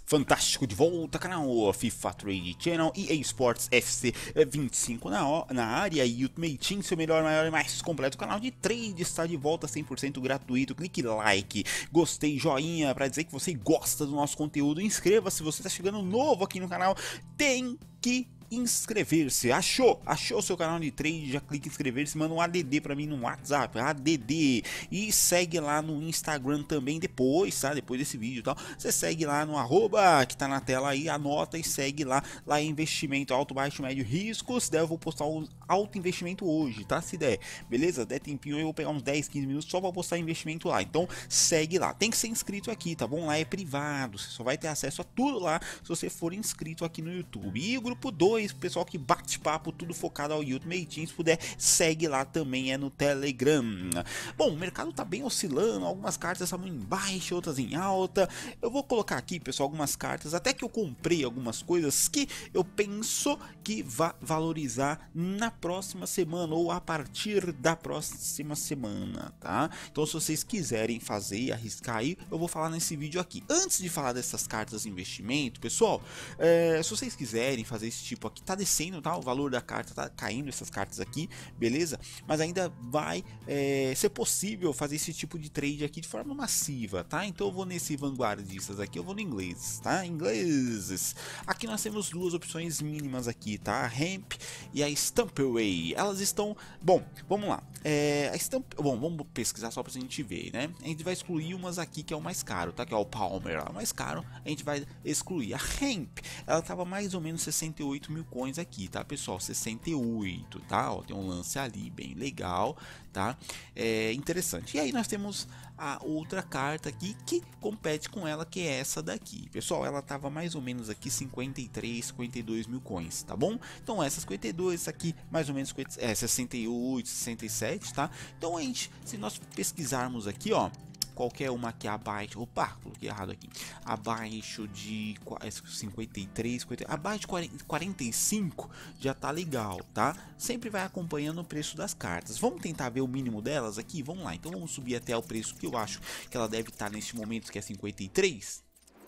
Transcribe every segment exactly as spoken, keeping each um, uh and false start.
Fantástico, de volta, canal FIFA Trade Channel, E A Sports F C vinte e cinco na, na área e Ultimate Team, seu melhor, maior e mais completo canal de trade, está de volta cem por cento gratuito. Clique like, gostei, joinha para dizer que você gosta do nosso conteúdo. Inscreva-se se você está chegando novo aqui no canal, tem que inscrever-se. Achou? Achou o seu canal de trade? Já clica em inscrever-se, manda um A D D para mim no WhatsApp, A D D, e segue lá no Instagram também depois, tá? Depois desse vídeo e tal, você segue lá no arroba que tá na tela aí, anota e segue lá, lá é investimento alto, baixo, médio, risco. Se der eu vou postar um alto investimento hoje, tá? Se der, beleza? Der tempinho eu vou pegar uns dez, quinze minutos só para postar investimento lá, então segue lá, tem que ser inscrito aqui, tá bom? Lá é privado, você só vai ter acesso a tudo lá se você for inscrito aqui no YouTube. E o grupo dois, o pessoal que bate papo, tudo focado ao Ultimate Team, se puder, segue lá também, é no Telegram. Bom, o mercado tá bem oscilando, algumas cartas estavam em baixa, outras em alta. Eu vou colocar aqui, pessoal, algumas cartas, até que eu comprei algumas coisas que eu penso que vai valorizar na próxima semana, ou a partir da próxima semana, tá? Então, se vocês quiserem fazer e arriscar aí, eu vou falar nesse vídeo aqui. Antes de falar dessas cartas de investimento, pessoal, é, se vocês quiserem fazer esse tipo aqui, tá descendo, tá? O valor da carta tá caindo, essas cartas aqui, beleza? Mas ainda vai é, ser possível fazer esse tipo de trade aqui de forma massiva, tá? Então eu vou nesse vanguardistas aqui, eu vou no inglês, tá? Ingleses. Aqui nós temos duas opções mínimas aqui, tá? A Ramp e a Stampway. Elas estão... Bom, vamos lá. É, a Stamp... Bom, vamos pesquisar só pra gente ver, né? A gente vai excluir umas aqui que é o mais caro, tá? Que é o Palmer, é o mais caro. A gente vai excluir. A Ramp, ela tava mais ou menos sessenta e oito mil coins aqui, tá, pessoal? sessenta e oito, tá? Ó, tem um lance ali bem legal, tá? É interessante. E aí nós temos a outra carta aqui que compete com ela, que é essa daqui. Pessoal, ela tava mais ou menos aqui cinquenta e três, cinquenta e dois mil coins, tá bom? Então essa cinquenta e dois, essa aqui mais ou menos é, sessenta e oito, sessenta e sete, tá? Então a gente, se nós pesquisarmos aqui, ó, qualquer uma aqui abaixo, opa, coloquei errado aqui, abaixo de cinquenta e três, cinquenta, abaixo de quarenta e cinco já tá legal, tá? Sempre vai acompanhando o preço das cartas. Vamos tentar ver o mínimo delas aqui? Vamos lá, então vamos subir até o preço que eu acho que ela deve estar neste momento, que é cinquenta e três.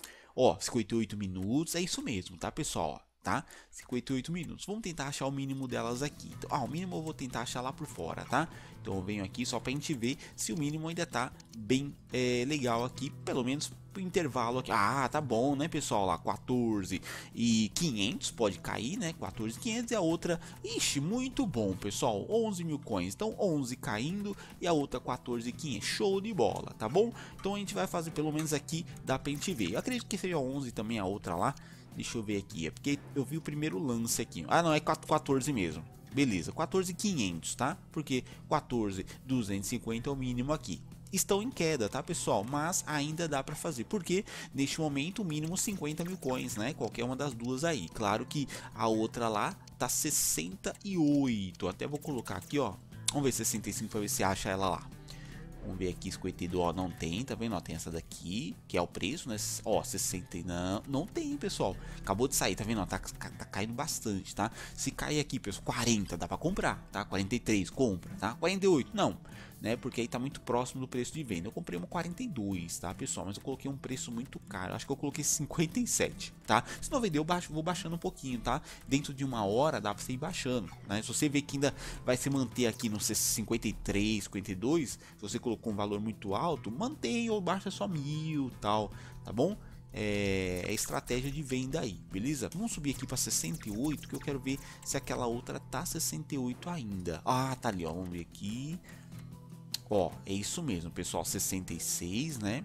Ó, cinquenta e oito minutos, é isso mesmo, tá, pessoal? Tá? cinquenta e oito minutos. Vamos tentar achar o mínimo delas aqui. Então, ah, o mínimo eu vou tentar achar lá por fora, tá? Então eu venho aqui só pra gente ver se o mínimo ainda tá bem é, legal aqui, pelo menos pro intervalo aqui. Ah, tá bom, né, pessoal? Lá quatorze e quinhentos pode cair, né? quatorze e quinhentos e a outra, ixi, muito bom, pessoal. onze mil coins. Então onze caindo e a outra quatorze e quinhentos. Show de bola, tá bom? Então a gente vai fazer pelo menos aqui, dá pra gente ver. Eu acredito que seja onze também a outra lá. Deixa eu ver aqui, é porque eu vi o primeiro lance aqui. Ah, não, é quatorze mesmo. Beleza, quatorze mil e quinhentos, tá? Porque quatorze mil duzentos e cinquenta é o mínimo aqui. Estão em queda, tá, pessoal? Mas ainda dá para fazer, porque neste momento o mínimo cinquenta mil coins, né? Qualquer uma das duas aí. Claro que a outra lá tá sessenta e oito. Até vou colocar aqui, ó. Vamos ver sessenta e cinco para ver se acha ela lá. Vamos ver aqui, cinquenta e dois, ó, não tem, tá vendo? Ó, tem essa daqui, que é o preço, né? Ó, sessenta, não, não tem, pessoal. Acabou de sair, tá vendo? Ó, tá, tá caindo bastante, tá? Se cair aqui, pessoal, quarenta, dá pra comprar, tá? quarenta e três, compra, tá? quarenta e oito, não, né? Porque aí tá muito próximo do preço de venda. Eu comprei uma quarenta e dois, tá, pessoal? Mas eu coloquei um preço muito caro, acho que eu coloquei cinquenta e sete, tá? Se não vender, eu baixo, vou baixando um pouquinho, tá? Dentro de uma hora dá pra você ir baixando, né? Se você ver que ainda vai se manter aqui no cinquenta e três, cinquenta e dois, se você colocou um valor muito alto, mantém ou baixa só mil, tal, tá bom? É, é estratégia de venda aí, beleza? Vamos subir aqui para sessenta e oito, que eu quero ver se aquela outra tá sessenta e oito ainda. Ah, tá ali, ó, vamos ver aqui. Ó, é isso mesmo, pessoal, sessenta e seis, né?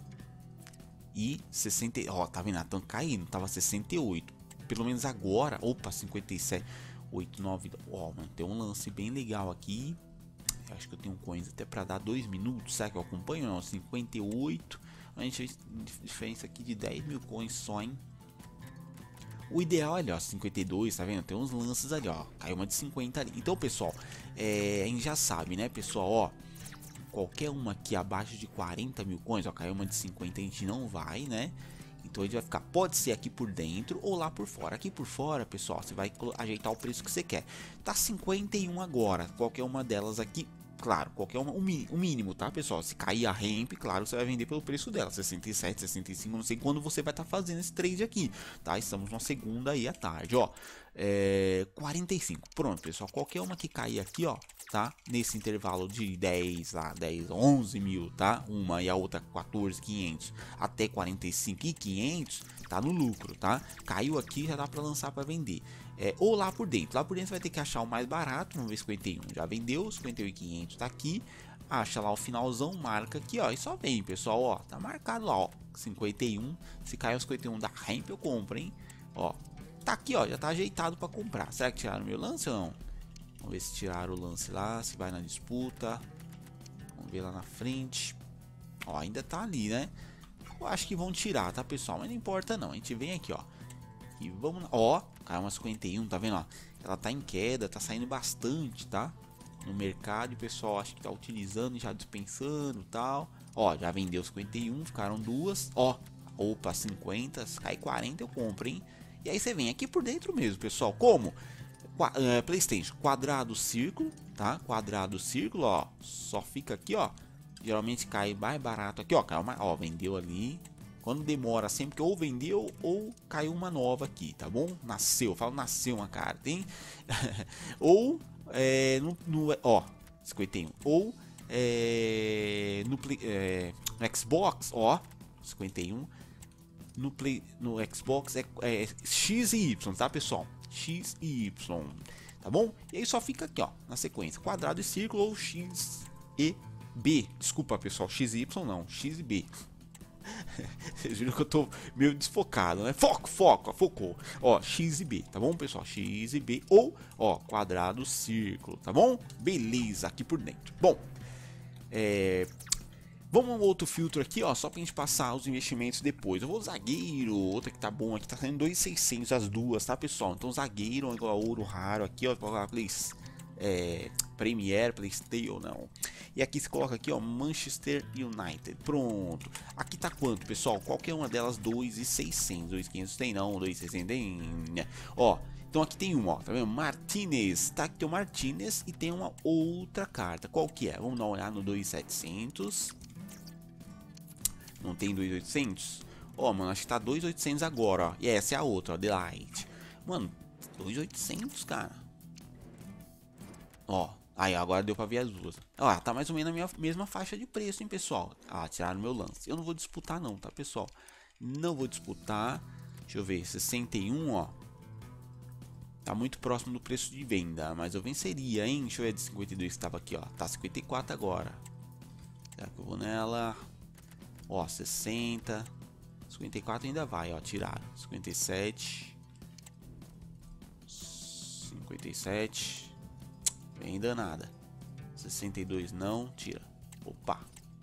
E sessenta, ó, tá vendo? Estão caindo, tava sessenta e oito. Pelo menos agora, opa, cinquenta e sete, oito, nove, ó, mano, tem um lance bem legal aqui. Eu acho que eu tenho coins até para dar dois minutos, será que eu acompanho? Não, cinquenta e oito. A gente fez diferença aqui de dez mil coins só, hein? O ideal ali, ó, cinquenta e dois, tá vendo? Tem uns lances ali, ó, caiu uma de cinquenta ali. Então, pessoal, é, a gente já sabe, né, pessoal, ó, qualquer uma aqui abaixo de quarenta mil coins, ó, caiu uma de cinquenta, a gente não vai, né? Então a gente vai ficar, pode ser aqui por dentro ou lá por fora. Aqui por fora, pessoal, você vai ajeitar o preço que você quer. Tá cinquenta e um agora, qualquer uma delas aqui claro, qualquer uma, o mínimo, tá, pessoal? Se cair a ramp, claro, você vai vender pelo preço dela, sessenta e sete, sessenta e cinco, não sei quando você vai estar tá fazendo esse trade aqui, tá? Estamos na segunda aí à tarde, ó. É, quarenta e cinco, pronto, pessoal, qualquer uma que cair aqui, ó, tá? Nesse intervalo de dez lá, dez, onze mil, tá? Uma e a outra quatorze, quinhentos até quarenta e cinco e quinhentos, tá no lucro, tá? Caiu aqui, já dá para lançar para vender. É, ou lá por dentro, lá por dentro vai ter que achar o mais barato, vamos ver, cinquenta e um já vendeu, cinquenta e um mil e quinhentos tá aqui, acha lá o finalzão, marca aqui, ó, e só vem, pessoal, ó, tá marcado lá, ó, cinquenta e um, se cair os cinquenta e um da ramp eu compro, hein, ó, tá aqui, ó, já tá ajeitado para comprar. Será que tiraram meu lance ou não? Vamos ver se tiraram o lance lá, se vai na disputa, vamos ver lá na frente, ó, ainda tá ali, né, eu acho que vão tirar, tá, pessoal, mas não importa não, a gente vem aqui, ó, e vamos, ó, caiu uma cinquenta e um, tá vendo, ó? Ela tá em queda, tá saindo bastante, tá? No mercado, e o pessoal acho que tá utilizando e já dispensando e tal. Ó, já vendeu cinquenta e um, ficaram duas, ó. Opa, cinquenta, se cai quarenta eu compro, hein? E aí você vem aqui por dentro mesmo, pessoal. Como? Qua é, PlayStation, quadrado, círculo, tá? Quadrado, círculo, ó. Só fica aqui, ó. Geralmente cai mais barato aqui, ó. Caiu uma, ó, vendeu ali. Quando demora sempre que ou vendeu ou caiu uma nova aqui, tá bom? Nasceu, eu falo nasceu uma carta, hein? ou é, no, no, ó, cinquenta e um. Ou é, no, é, no Xbox, ó, cinquenta e um. No, play, no Xbox é, é X e Y, tá, pessoal? X e Y, tá bom? E aí só fica aqui, ó, na sequência, quadrado e círculo ou X e B. Desculpa, pessoal, X e Y não, X e B. Vocês viram que eu tô meio desfocado, né? Foco, foco, focou. Ó, X e B, tá bom, pessoal? X e B ou, ó, quadrado, círculo, tá bom? Beleza, aqui por dentro. Bom, é... vamos um outro filtro aqui, ó, só pra gente passar os investimentos depois. Eu vou zagueiro, outra que tá bom aqui, tá saindo dois mil e seiscentos as duas, tá, pessoal? Então zagueiro igual a ouro raro aqui, ó, please. É, Premier, PlayStation não. E aqui se coloca aqui, ó, Manchester United. Pronto. Aqui tá quanto, pessoal? Qualquer uma delas dois mil e seiscentos, dois mil e quinhentos tem não, dois mil e seiscentos tem. Ó, então aqui tem uma, ó, tá vendo? Martinez, tá aqui tem o Martinez e tem uma outra carta. Qual que é? Vamos dar uma olhada no dois mil e setecentos. Não tem dois mil e oitocentos? Ó, mano, acho que tá dois mil e oitocentos agora, ó. E essa é a outra, ó, Delight. Mano, dois mil e oitocentos, cara. Ó, aí agora deu pra ver as duas. Ó, tá mais ou menos na minha mesma faixa de preço, hein, pessoal. Ah, tiraram meu lance. Eu não vou disputar não, tá, pessoal? Não vou disputar. Deixa eu ver, sessenta e um, ó. Tá muito próximo do preço de venda, mas eu venceria, hein? Deixa eu ver de cinquenta e dois que tava aqui, ó. Tá cinquenta e quatro agora. Será que eu vou nela? Ó, sessenta. cinquenta e quatro ainda vai, ó, tiraram. cinquenta e sete. cinquenta e sete. Ainda nada. sessenta e dois não, tira. Opa.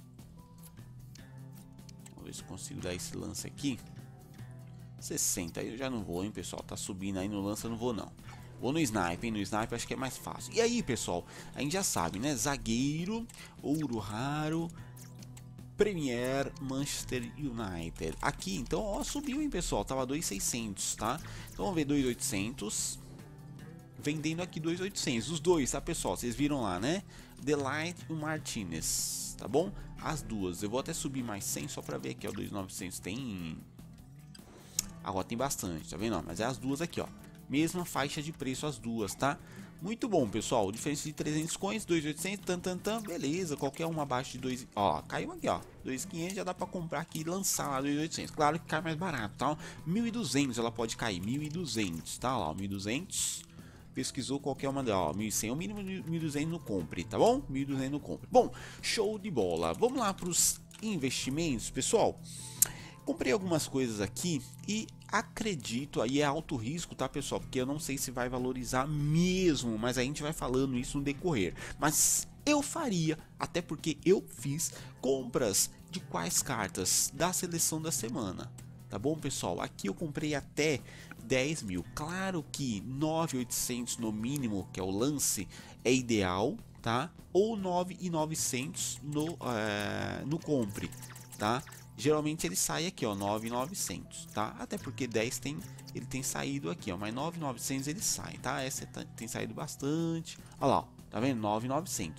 Vamos ver se consigo dar esse lance aqui. sessenta, aí eu já não vou, hein, pessoal. Tá subindo aí no lance, eu não vou não. Vou no sniper, hein? No sniper acho que é mais fácil. E aí, pessoal, a gente já sabe, né? Zagueiro, ouro raro, Premier, Manchester United. Aqui, então, ó, subiu, hein, pessoal. Tava dois mil e seiscentos, tá? Então vamos ver dois mil e oitocentos. Vendendo aqui dois mil e oitocentos, os dois, tá, pessoal? Vocês viram lá, né? Delight e o Martinez, tá bom? As duas, eu vou até subir mais cem só pra ver aqui, ó, dois mil e novecentos tem... Agora tem bastante, tá vendo? Mas é as duas aqui, ó. Mesma faixa de preço as duas, tá? Muito bom, pessoal. Diferença de trezentos coins, dois mil e oitocentos, tan, tan, tan, beleza. Qualquer uma abaixo de dois... Ó, caiu aqui, ó. dois mil e quinhentos já dá pra comprar aqui e lançar lá dois mil e oitocentos. Claro que cai mais barato, tá? mil e duzentos ela pode cair, mil e duzentos, tá? Lá, mil e duzentos... Pesquisou qualquer uma delas, ó, mil e cem, o mínimo de mil e duzentos no compre, tá bom? mil e duzentos no compre. Bom, show de bola. Vamos lá para os investimentos, pessoal. Comprei algumas coisas aqui e acredito, aí é alto risco, tá, pessoal? Porque eu não sei se vai valorizar mesmo, mas a gente vai falando isso no decorrer. Mas eu faria, até porque eu fiz compras de quais cartas? Da seleção da semana. Tá bom, pessoal? Aqui eu comprei até dez mil. Claro que nove mil e oitocentos no mínimo, que é o lance, é ideal, tá? Ou nove mil e novecentos no, uh, no compre, tá? Geralmente ele sai aqui, ó, nove mil e novecentos, tá? Até porque dez tem, ele tem saído aqui, ó, mas nove mil e novecentos ele sai, tá? Essa tem saído bastante. Olha lá, ó, tá vendo? nove mil e novecentos.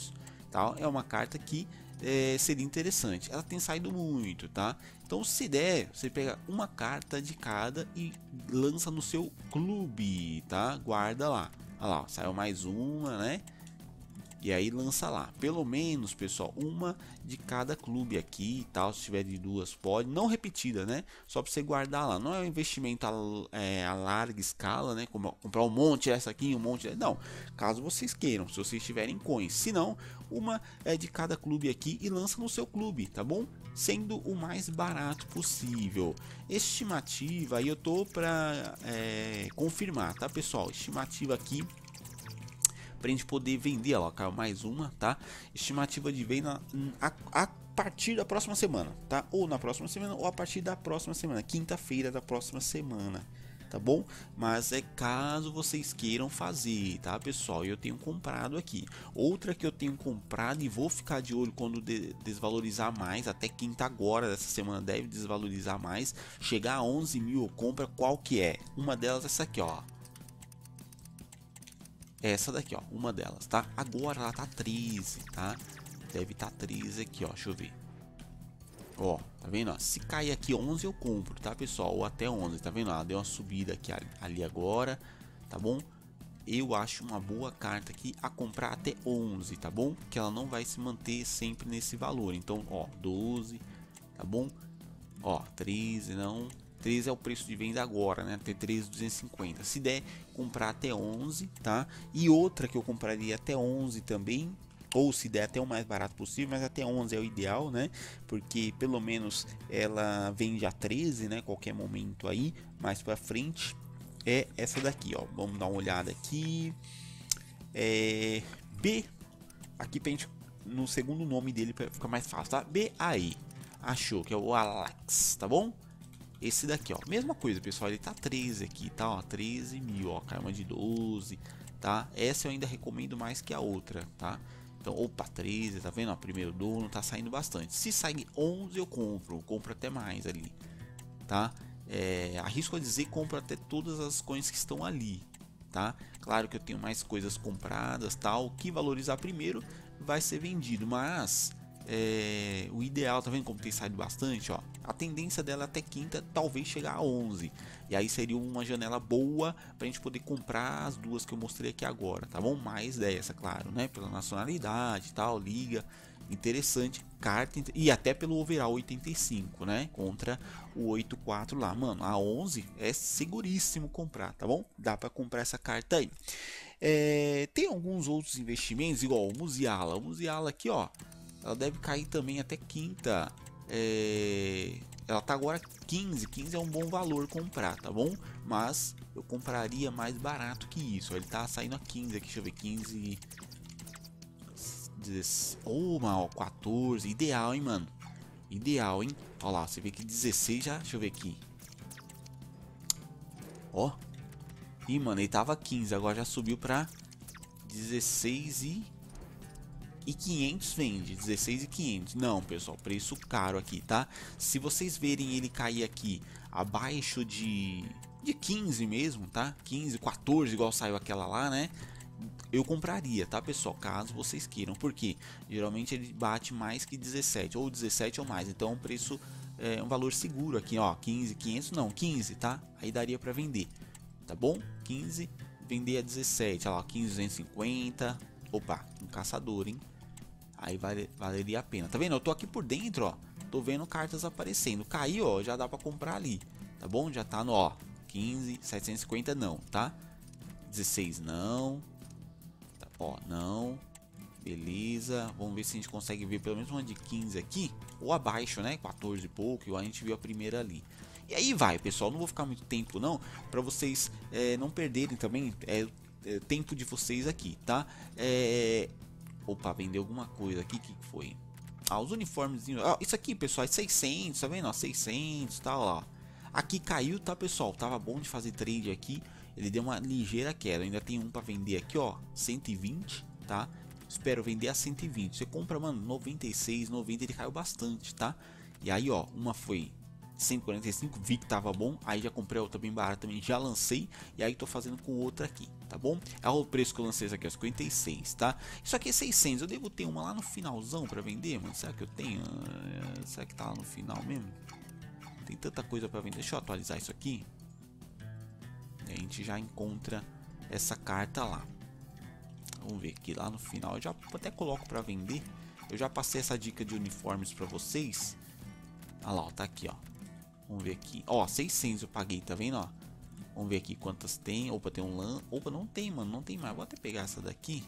tá? É uma carta que é, seria interessante. Ela tem saído muito, tá? Então, se der, você pega uma carta de cada e lança no seu clube, tá? Guarda lá. Olha lá, saiu mais uma, né? E aí lança lá, pelo menos, pessoal, uma de cada clube aqui e tal. Se tiver de duas, pode, não repetida, né? Só para você guardar lá. Não é um investimento a, é, a larga escala, né? Como comprar um monte essa aqui, um monte, não. Caso vocês queiram, se vocês tiverem coins, se não, uma é de cada clube aqui e lança no seu clube, tá bom? Sendo o mais barato possível. Estimativa, aí eu tô para é, confirmar, tá, pessoal? Estimativa aqui pra gente poder vender, ó, caiu mais uma, tá? Estimativa de venda a, a partir da próxima semana, tá? Ou na próxima semana ou a partir da próxima semana, quinta-feira da próxima semana, tá bom? Mas é caso vocês queiram fazer, tá, pessoal? Eu tenho comprado aqui. Outra que eu tenho comprado e vou ficar de olho quando de desvalorizar mais, até quinta agora dessa semana deve desvalorizar mais, chegar a onze mil eu compro, qual que é? Uma delas é essa aqui, ó. Essa daqui, ó, uma delas, tá? Agora ela tá treze, tá? Deve tá treze aqui, ó, deixa eu ver. Ó, tá vendo? Ó, se cair aqui onze eu compro, tá, pessoal? Ou até onze, tá vendo? Ela deu uma subida aqui ali agora, tá bom? Eu acho uma boa carta aqui a comprar até onze, tá bom? Que ela não vai se manter sempre nesse valor. Então, ó, doze, tá bom? Ó, treze, não... treze é o preço de venda agora, né? Até treze mil duzentos e cinquenta. Se der, comprar até onze, tá? E outra que eu compraria até onze também, ou se der até o mais barato possível, mas até onze é o ideal, né? Porque pelo menos ela vende a treze, né? Qualquer momento aí, mais para frente, é essa daqui, ó. Vamos dar uma olhada aqui. É B, aqui pra gente, no segundo nome dele para ficar mais fácil, tá? B A E. Achou que é o Alex, tá bom? Esse daqui, ó, mesma coisa, pessoal, ele tá treze aqui, tá, ó, treze mil, ó, caiu uma de doze, tá? Essa eu ainda recomendo mais que a outra, tá? Então, opa, treze, tá vendo? Ó, primeiro dono, tá saindo bastante. Se sair onze eu compro, compro até mais ali, tá? É, arrisco a dizer, compro até todas as coisas que estão ali, tá? Claro que eu tenho mais coisas compradas, tal, o que valorizar primeiro vai ser vendido, mas... É, o ideal, tá vendo como tem saído bastante, ó. A tendência dela até quinta talvez chegar a onze. E aí seria uma janela boa pra gente poder comprar as duas que eu mostrei aqui agora, tá bom? Mais dessa, claro, né? Pela nacionalidade e tal, liga, interessante, carta e até pelo overall oitenta e cinco, né? Contra o oitenta e quatro lá, mano. A onze é seguríssimo comprar, tá bom? Dá pra comprar essa carta aí. É, tem alguns outros investimentos, igual o Musiala. O Musiala aqui, ó. Ela deve cair também até quinta. É... Ela tá agora quinze. quinze é um bom valor comprar, tá bom? Mas eu compraria mais barato que isso. Ele tá saindo a quinze aqui. Deixa eu ver. quinze. dezesseis. Oh, mal, quatorze. Ideal, hein, mano? Ideal, hein? Olha lá. Você vê que dezesseis já. Deixa eu ver aqui. Ó. Ih, mano, ele tava quinze. Agora já subiu pra dezesseis e. E quinhentos vende, dezesseis e quinhentos. Não, pessoal, preço caro aqui, tá? Se vocês verem ele cair aqui abaixo de, de quinze mesmo, tá? quinze, quatorze, igual saiu aquela lá, né? Eu compraria, tá, pessoal? Caso vocês queiram, porque geralmente ele bate mais que dezessete, ou dezessete ou mais. Então, um preço, é um valor seguro aqui, ó. quinze, quinhentos, não, quinze, tá? Aí daria pra vender, tá bom? quinze, vender a dezessete, olha lá, quinze, duzentos e cinquenta. Opa, um caçador, hein? Aí vale, valeria a pena. Tá vendo? Eu tô aqui por dentro, ó. Tô vendo cartas aparecendo. Caiu, ó. Já dá pra comprar ali. Tá bom? Já tá no, ó. quinze, setecentos e cinquenta não, tá? dezesseis não. Tá, ó, não. Beleza. Vamos ver se a gente consegue ver pelo menos uma de quinze aqui. Ou abaixo, né? quatorze e pouco. Igual a gente viu a primeira ali. E aí vai, pessoal. Não vou ficar muito tempo, não. Pra vocês é, não perderem também é, é, tempo de vocês aqui, tá? É... Opa, vendeu alguma coisa aqui, que foi? Ah, os uniformes. Ah, isso aqui, pessoal, é seiscentos, tá vendo? Ó, seiscentos, tá, ó. Aqui caiu, tá, pessoal? Tava bom de fazer trade aqui. Ele deu uma ligeira queda. Ainda tem um pra vender aqui, ó, cento e vinte, tá? Espero vender a cento e vinte. Você compra, mano, noventa e seis, noventa, ele caiu bastante, tá? E aí, ó, uma foi cento e quarenta e cinco, vi que tava bom, aí já comprei outra bem barata também, já lancei, e aí tô fazendo com outra aqui, tá bom? É o preço que eu lancei essa aqui, ó, cinquenta e seis, tá? Isso aqui é seiscentos, eu devo ter uma lá no finalzão pra vender, mano, será que eu tenho? Será que tá lá no final mesmo? Tem tanta coisa pra vender, deixa eu atualizar isso aqui, e a gente já encontra essa carta lá. Vamos ver aqui, lá no final eu já até coloco pra vender. Eu já passei essa dica de uniformes pra vocês. Olha lá, ó, tá aqui, ó. Vamos ver aqui. Ó, seiscentos eu paguei, tá vendo, ó? Vamos ver aqui quantas tem. Opa, tem um lã. Opa, não tem, mano, não tem mais. Vou até pegar essa daqui.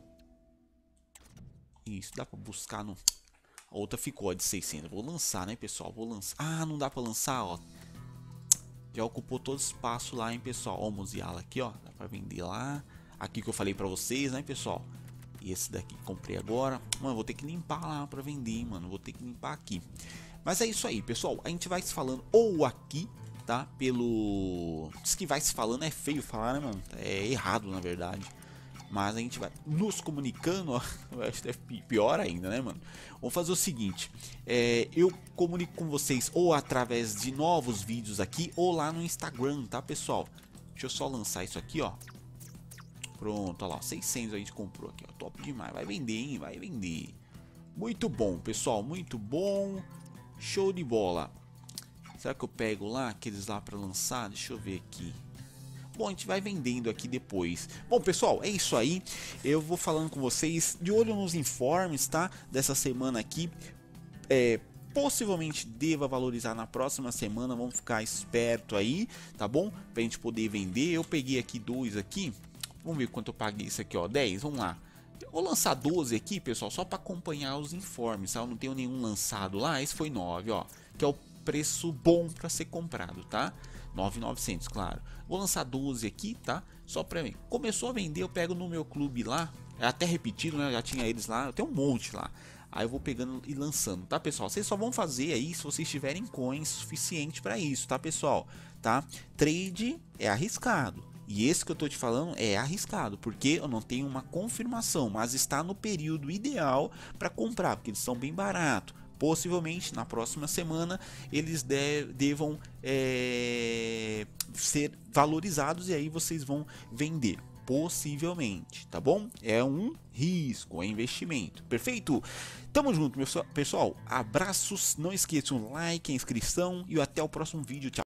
Isso, dá pra buscar no... A outra ficou, ó, de seiscentos. Vou lançar, né, pessoal? Vou lançar. Ah, não dá pra lançar, ó. Já ocupou todo o espaço lá, hein, pessoal? Ó, o Musiala aqui, ó. Dá pra vender lá. Aqui que eu falei pra vocês, né, pessoal? E esse daqui que comprei agora. Mano, vou ter que limpar lá pra vender, hein, mano. Vou ter que limpar aqui. Mas é isso aí, pessoal. A gente vai se falando ou aqui, tá? Pelo... Diz que vai se falando, é feio falar, né, mano? É errado, na verdade. Mas a gente vai nos comunicando, ó. Eu acho que é pior ainda, né, mano? Vamos fazer o seguinte. É, eu comunico com vocês ou através de novos vídeos aqui, ou lá no Instagram, tá, pessoal? Deixa eu só lançar isso aqui, ó. Pronto, olha lá, seiscentos a gente comprou aqui, ó, top demais, vai vender, hein, vai vender. Muito bom, pessoal, muito bom, show de bola. Será que eu pego lá, aqueles lá para lançar? Deixa eu ver aqui. Bom, a gente vai vendendo aqui depois. Bom, pessoal, é isso aí, eu vou falando com vocês, de olho nos informes, tá, dessa semana aqui. É... Possivelmente deva valorizar na próxima semana, vamos ficar esperto aí, tá bom? Pra gente poder vender, eu peguei aqui dois aqui. Vamos ver quanto eu paguei isso aqui, ó, dez, vamos lá. Eu vou lançar doze aqui, pessoal, só para acompanhar os informes, tá? Eu não tenho nenhum lançado lá, esse foi nove, ó, que é o preço bom para ser comprado, tá? nove mil e novecentos, claro. Vou lançar doze aqui, tá? Só para mim. Começou a vender, eu pego no meu clube lá, é até repetido, né? Eu já tinha eles lá, eu tenho um monte lá. Aí eu vou pegando e lançando, tá, pessoal? Vocês só vão fazer aí se vocês tiverem coins suficiente para isso, tá, pessoal? Tá? Trade é arriscado. E esse que eu tô te falando é arriscado, porque eu não tenho uma confirmação, mas está no período ideal para comprar, porque eles são bem baratos. Possivelmente na próxima semana eles de, devam é, ser valorizados e aí vocês vão vender. Possivelmente, tá bom? É um risco, é investimento. Perfeito? Tamo junto, meu pessoal. Abraços, não esqueçam o like, a inscrição e até o próximo vídeo. Tchau.